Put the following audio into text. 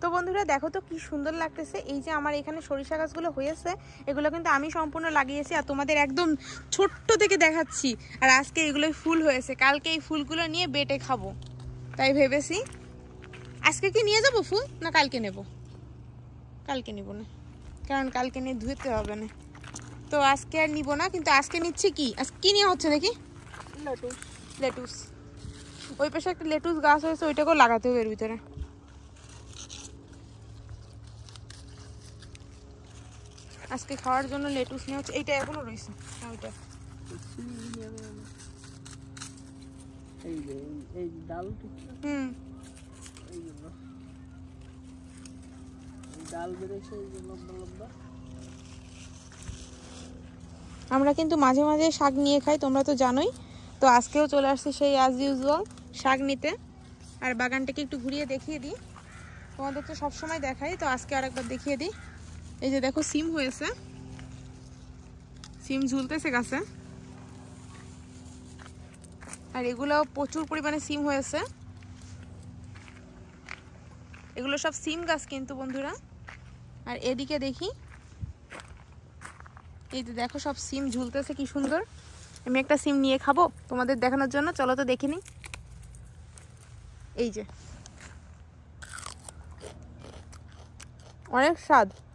তো বন্ধুরা দেখো তো কি সুন্দর লাগতেছে। এই যে আমার এখানে সরিষা গাছগুলো হয়েছে, এগুলো কিন্তু আমি সম্পূর্ণ লাগিয়েছি আর তোমাদের একদম ছোট্ট থেকে দেখাচ্ছি। আর আজকে এগুলোই ফুল হয়েছে, কালকে এই ফুলগুলো নিয়ে বেটে খাবো, তাই ভেবেছি। আজকে কি নিয়ে যাব ফুল, না কালকে নেব? কালকে নিব না, কারণ কালকে নিয়ে ধুতে হবে না, তো আজকে আর নিব না। কিন্তু আজকে নিচ্ছি কি, আজকে কি নিয়ে হচ্ছে দেখি? লেটুস। লেটুস, ওই পাশে একটা লেটুস গাছ হয়েছে, ওইটাকেও লাগাতে হবে এর ভিতরে। আজকে খাওয়ার জন্য লেটুস নিয়ে হচ্ছে। এইটা এখনো রয়েছে, ওইটা এই ডাল ডাল বেড়েছে লম্বা লম্বা। আমরা কিন্তু মাঝে মাঝে শাক নিয়ে খাই, তোমরা তো জানোই। তো আজকেও চলে আসছি সেই অ্যাজ ইউজুয়াল শাক নিতে। আর বাগানটাকে একটু ঘুরিয়ে দেখিয়ে দিই, তোমাদের তো সবসময় দেখাই, তো আজকে আরেকবার দেখিয়ে দিই। এই যে দেখো সিম হয়েছে, সিম ঝুলতেছে গাছে। আর এগুলো প্রচুর পরিমাণে সিম হয়েছে, এগুলো সব সিম গাছ কিন্তু বন্ধুরা। আর এদিকে দেখি, এই যে দেখো সব সিম ঝুলতেছে, কি সুন্দর। আমি একটা সিম নিয়ে খাবো তোমাদের দেখানোর জন্য, চলো তো দেখে নিই। এই যে অনেক স্বাদ।